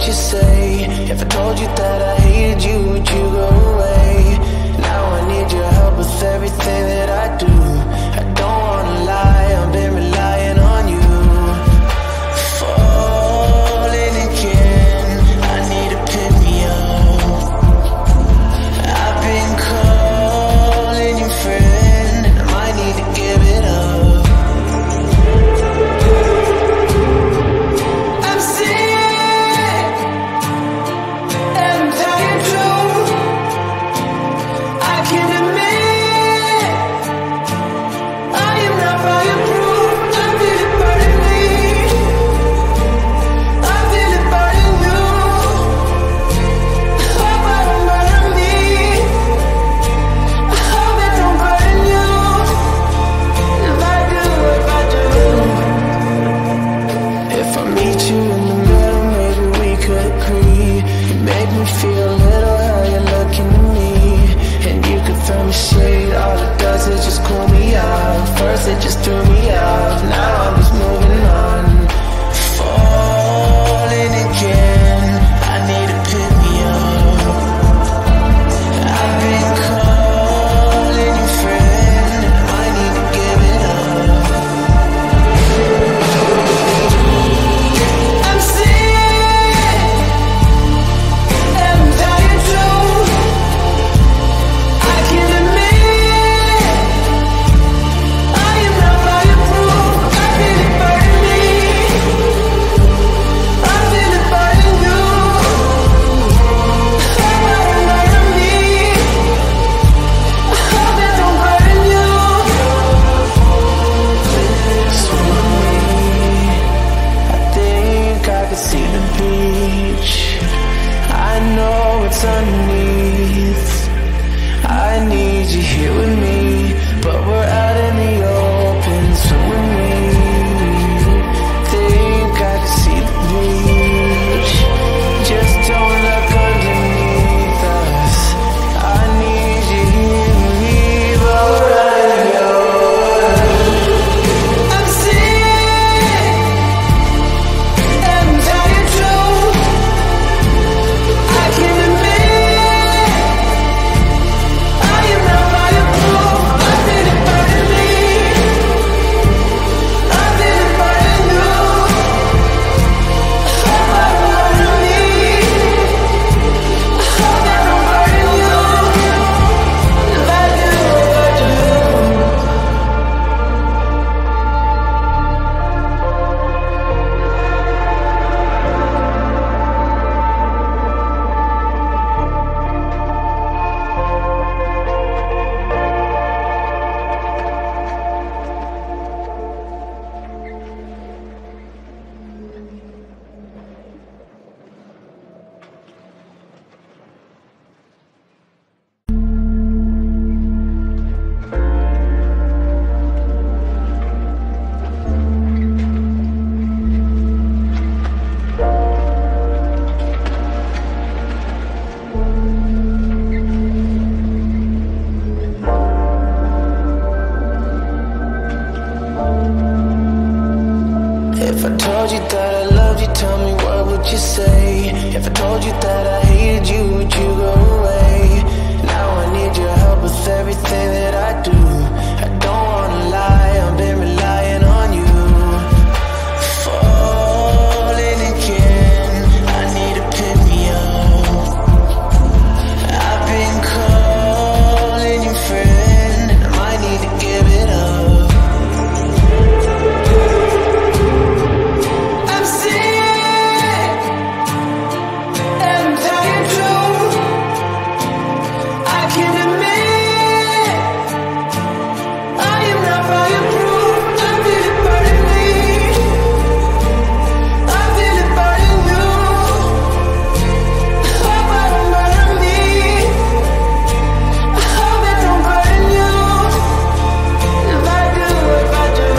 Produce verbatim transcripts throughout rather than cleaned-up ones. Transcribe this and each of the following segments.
you say? If I told you that I hated you, would you go away? Now I need your help with everything that I do. I don't wanna lie, I've been relying on you. Falling again, I need to pick me up. I've been calling you friend, and I might need to give it up. I'm sick, and I'm tired too. I can admit I am not fireproof. I feel it burning me, I feel it burning you. I hope I don't burn me, I hope it don't burn you. If I do, if I do, if I meet you in the middle, maybe we could agree. You make me feel a little how you're looking at me, and you could throw me shade. All it does is just cool me off. First it just threw me off, now I'm just moving on. Falling again, I need to pick me up. I've been calling you friend, and I might need to give it up. I'm sick, and I'm tired too. I can admit I am not fireproof. I feel it burning me, I feel it burning you. I hope it don't burn me, I hope it don't burn you. This way, I think I can see the beach. I know it's underneath. I need you here with me, but we're out in the open. So when we think I can see the beach, just don't look underneath us. I need you here with me, but we're out in the open. I'm sick, and I'm tired too. I can admit I am not fireproof. I feel it burning me, I feel it burning you. I hope I don't burn me, I hope I don't burn you. If I do, if I do. If I told you that I loved you, tell me what would you say? If I told you that I hated you, would you go away? Now I need your help with everything that I do. I don't wanna lie, I've been relying on you. Falling again, I need to pick me up. I've been calling you friend, and I might need to give it up. I'm sick, and I'm tired too. I can admit I am not fireproof. I feel it burning me, I feel it burning you. I hope I don't burn me, I hope it don't burn you. If I do, if I do.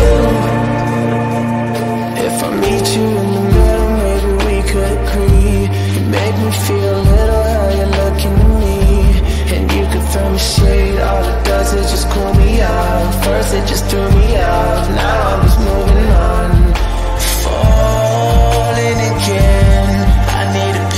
If I meet you in the middle, maybe we could agree. You make me feel a little how you're looking at me, and you could throw me shade. All it does is just cool me off. First it just threw me off, now I'm just moving on. Falling again, I need to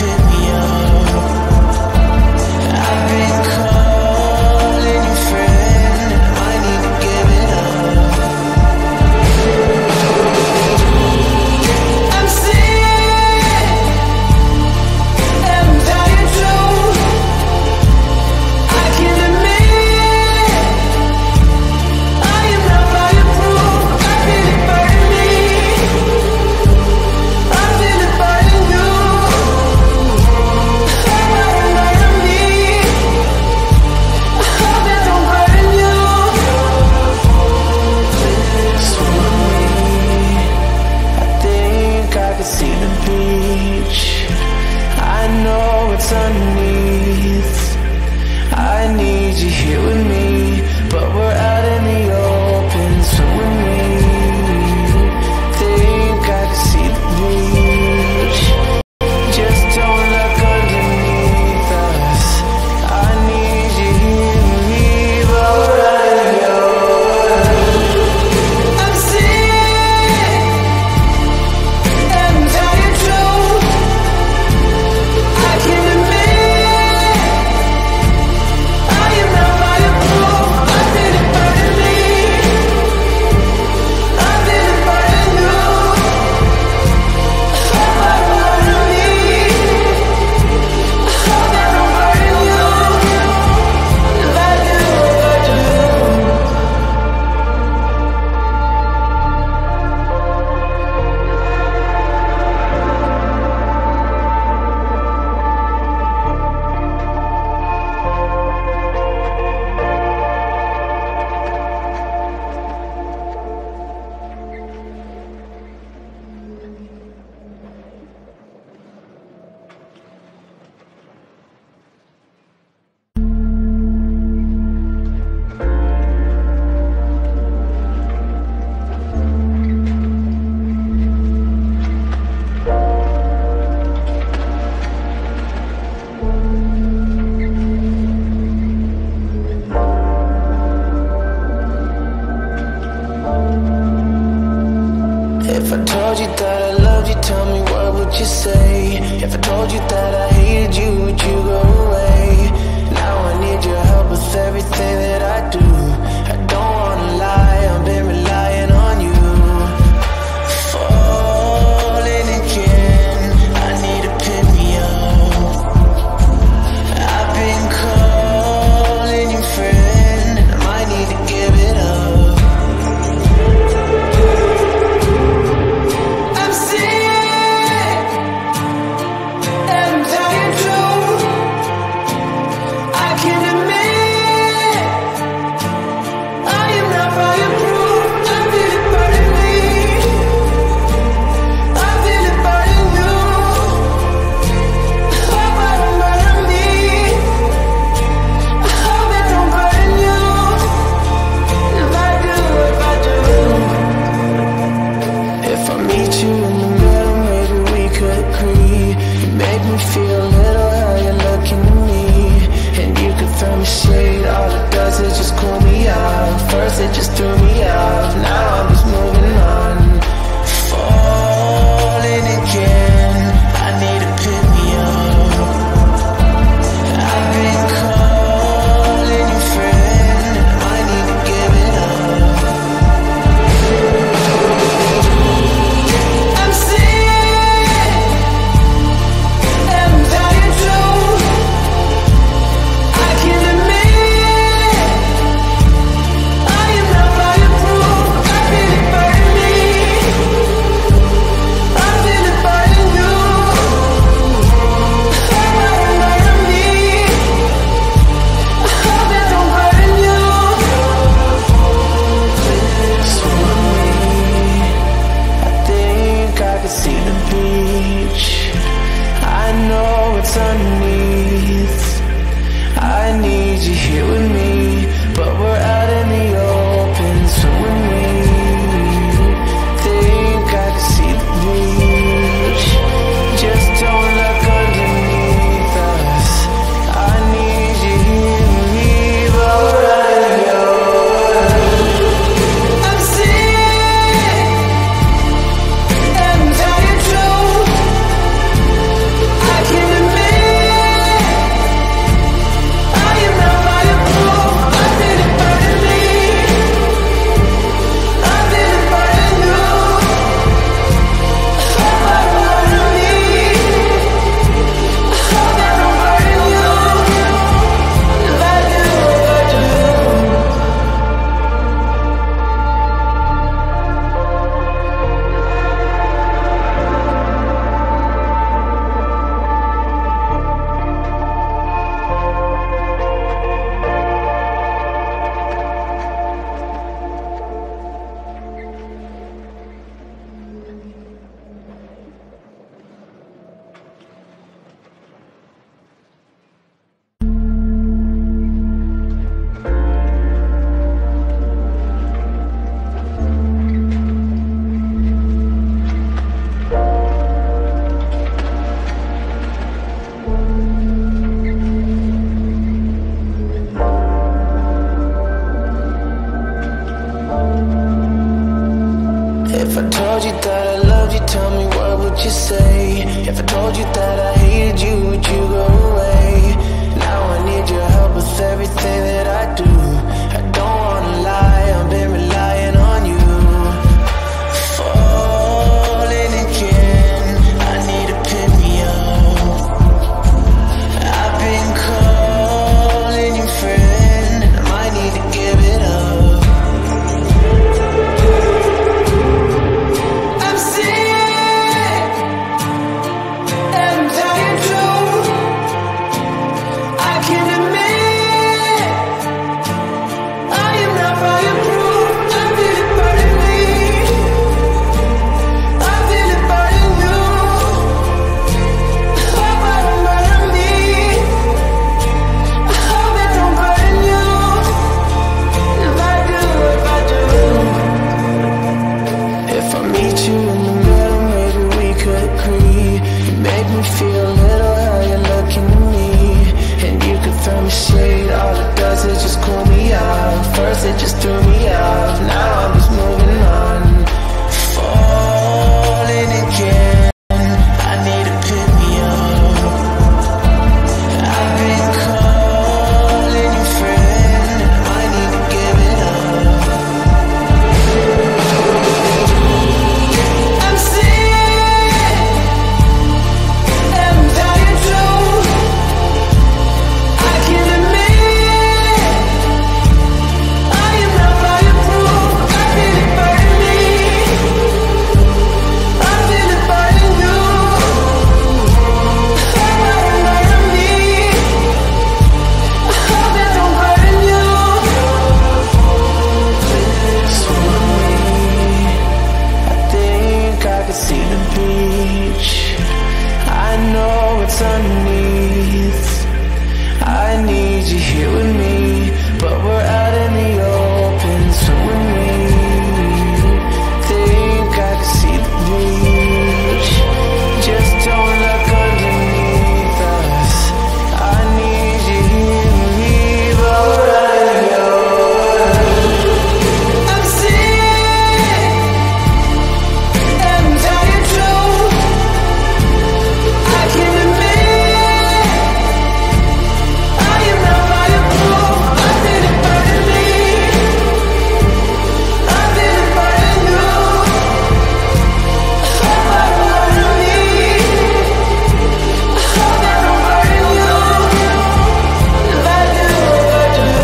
need you here with me, but we're out in the open. So when we think I can see the beach, just don't look underneath us. I need you here with me, but we're out in the open. I'm sick and I'm tired too. I can't admit I am not fireproof. I feel it burning me. I feel it burning you. I hope I don't burn me. I hope I don't burn you. If I do, if I do. If I told you that I loved you, tell me what would you say? If I told you that I hated you, would you go away? Now I need your help with everything that I do. I don't wanna lie, I've been relying on you. Falling again, I need to pick me up. I've been calling you friend, I might need to give it up. I'm sick and I'm tired too. I can't admit I am not fireproof. I feel it burning me. I feel it burning you. I hope I don't burn me. I hope I don't burn you. If I do, if I do. If I meet you in the middle, maybe we could agree. You make me feel a little how you're looking at me, and you can throw me shade. All it does is just cool me off. First it just threw me off, now I'm just moving on. Falling again, I need to pick me up. I've been calling you friend, I might need to give it up. I'm sick and I'm tired too. I can't admit I am not fireproof. told you that I loved you, tell me what would you say? If I told you that I hated you, would you go away? Now I need your help with everything that I do. I don't wanna lie, I've been relying on you. Falling again, I need to pick me up. I've been calling you friend, and I might need to give it up. I'm sick, and I'm dying true. I can admit I am not fireproof. I feel it burning me, I feel it burning you. I hope I don't burn me, I hope it don't burn you. If I do, if I do, if I meet you in the middle, maybe we could agree. You make me feel a little how you're looking at me, and you can throw me shade, all it does is just cool me off. First it just threw me off, now I'm just moving on. Falling again, I need to pick me up. I've been calling you friend, and I might need to give it up. I'm sick, and I'm dying true. I can admit I am not fireproof. I feel it burning me, I feel it burning you. I hope it don't burn me, I hope it don't burn you. Slowly, I think I can see the beach. I know it's underneath. I need you here with me, but we're out in the open. So when we think I can see the beach, just don't look underneath us. I need you here with me, but we're out in the open. I'm sick, and I'm dying true. I can admit I am not fireproof. I feel it burning me, I feel it burning you. I hope I don't burn me, I hope I don't burn you. If I do, if I do.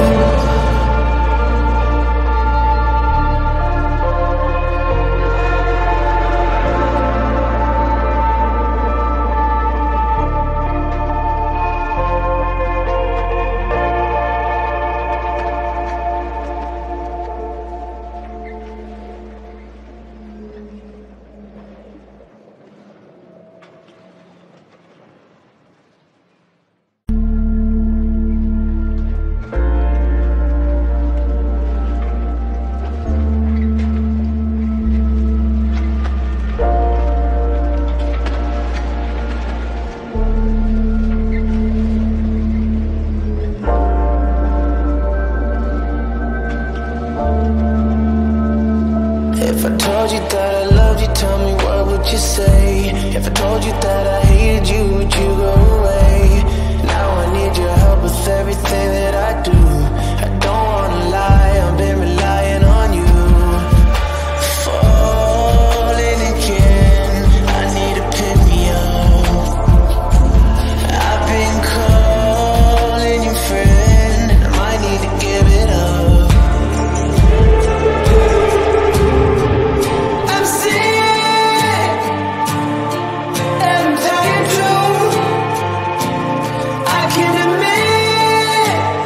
If I told you that I loved you, tell me what would you say? If I told you that I hated you, would you go away? Now I need your help with everything that I do. I don't wanna lie, I've been relying on you. Falling again, I need to pick me up. I've been calling you friend, and I might need to give it up. I'm sick, and I'm dying true. I can admit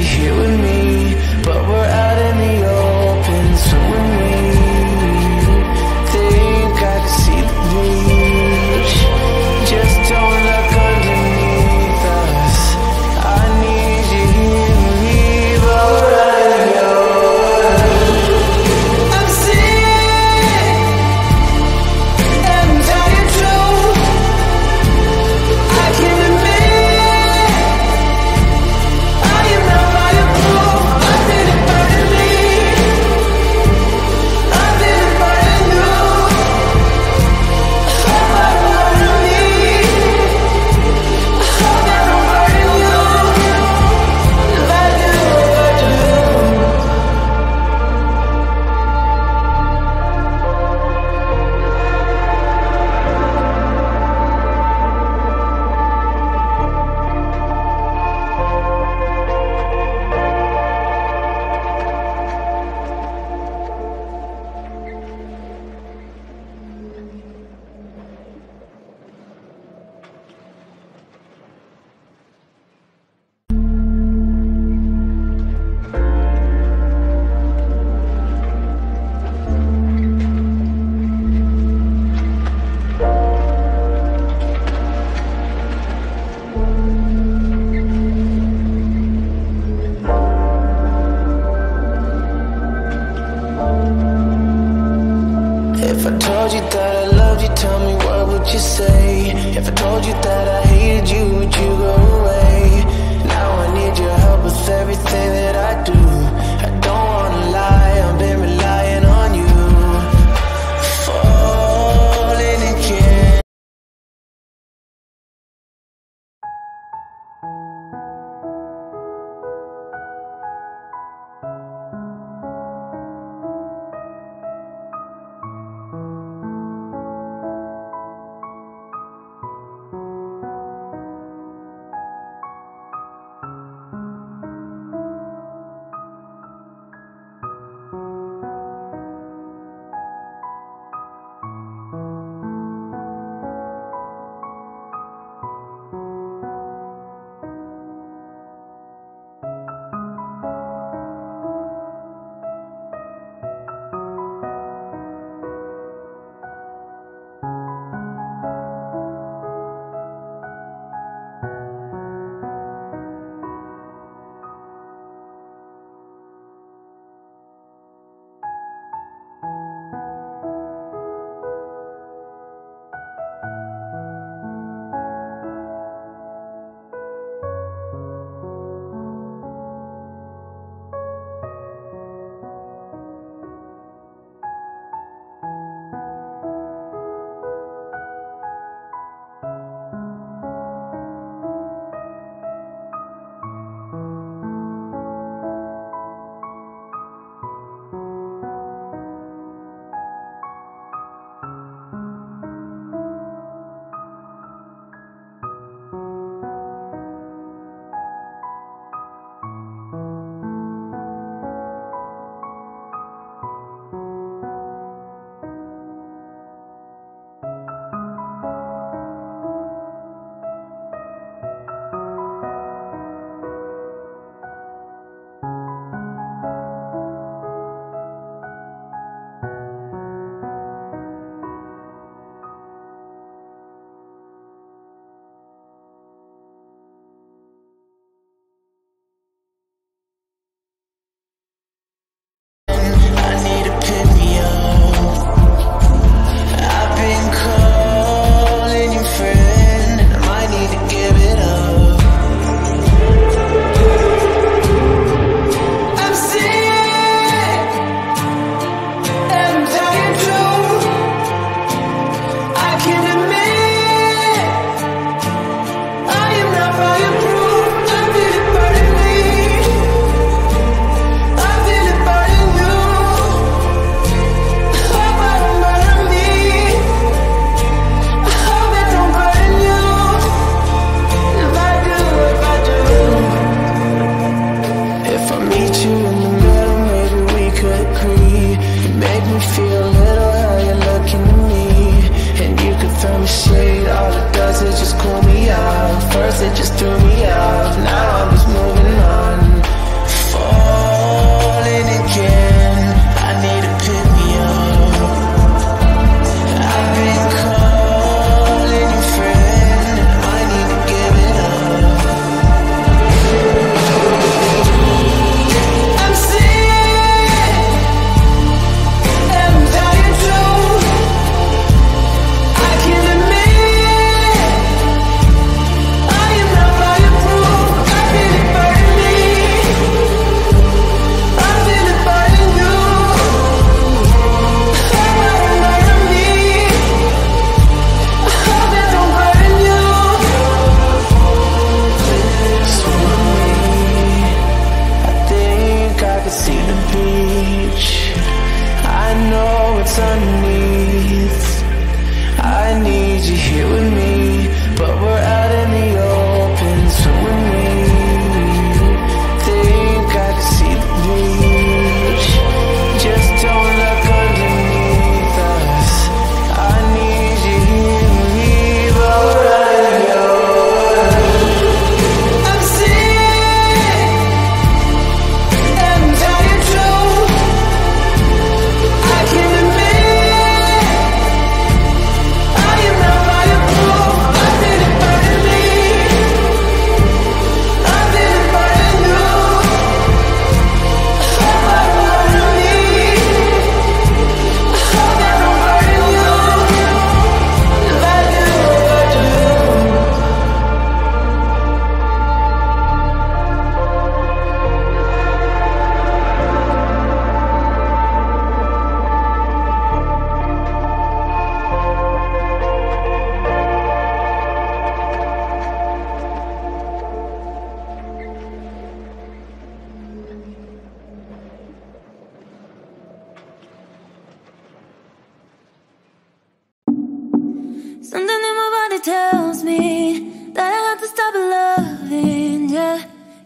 you here with me, but we're out in the open. So when we think I can see the beach, just don't look underneath us. I need you here with me, but we're out in the open. I'm sick and I'm tired too. I can't admit I am not fireproof. I feel it burning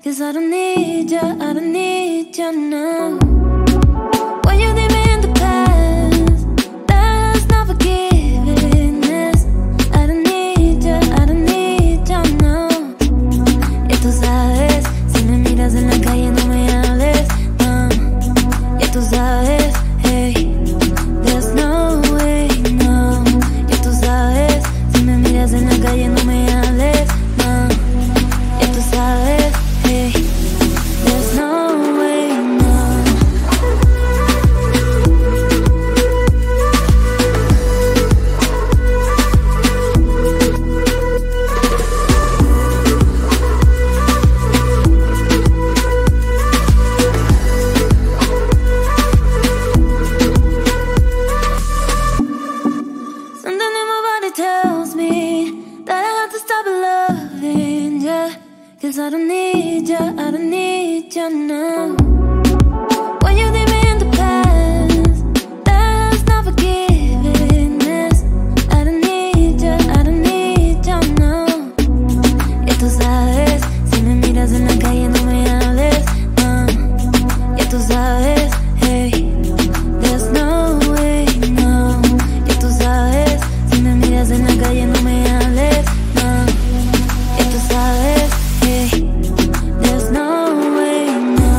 'cause I don't need ya, I don't need ya now. When you leave me in the past, that's not forgiveness. I don't need ya, I don't need ya now. Ya tú sabes, si me miras en la calle no me hables, no. Ya tú sabes, hey, there's no way, no. Ya tú sabes, si me miras en la calle no me hables, no. Ya tú sabes, hey, there's no way, no. Something in my body tells me that I have to stop loving ya, 'cause I don't need ya, I don't need ya now. When you leave me in the past, that's not forgiveness. I don't need ya, I don't need ya now. Ya tú sabes, si me miras en la calle no me hables, no. Ya tú sabes, hey, there's no way, no. Ya tú sabes, si me miras en la calle no me hables, no. Ya tú sabes, hey, there's no way, no.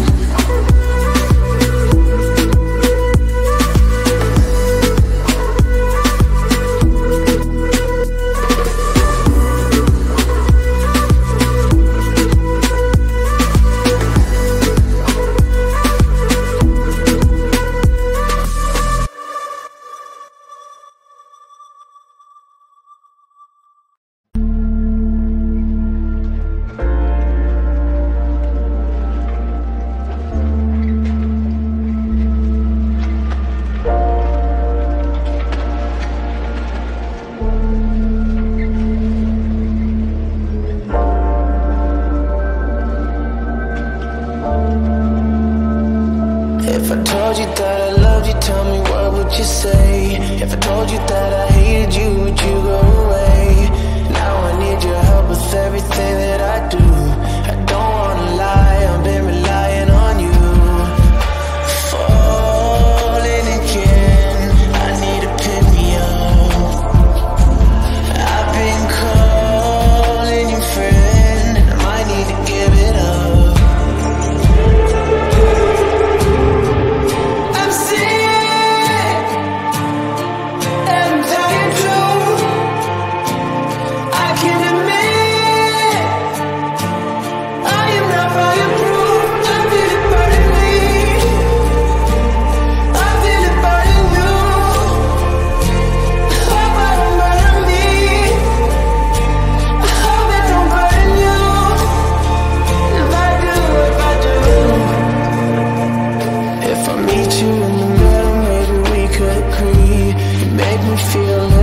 If I told you that I loved you, tell me what would you say? If I told you that I hated you, would you go away? Now I need your help with everything that I do. I don't wanna lie, I've been relying on you. Falling again, I need to pick me up. I've been calling you friend, and I might need to give it up. I'm sick, and I'm tired too. I can't admit I am not fireproof. I feel it burning me, I feel it burning you. I hope I don't burn me, I hope it don't burn you. If I do, if I do, if I meet you in the middle, maybe we could agree. You make me feel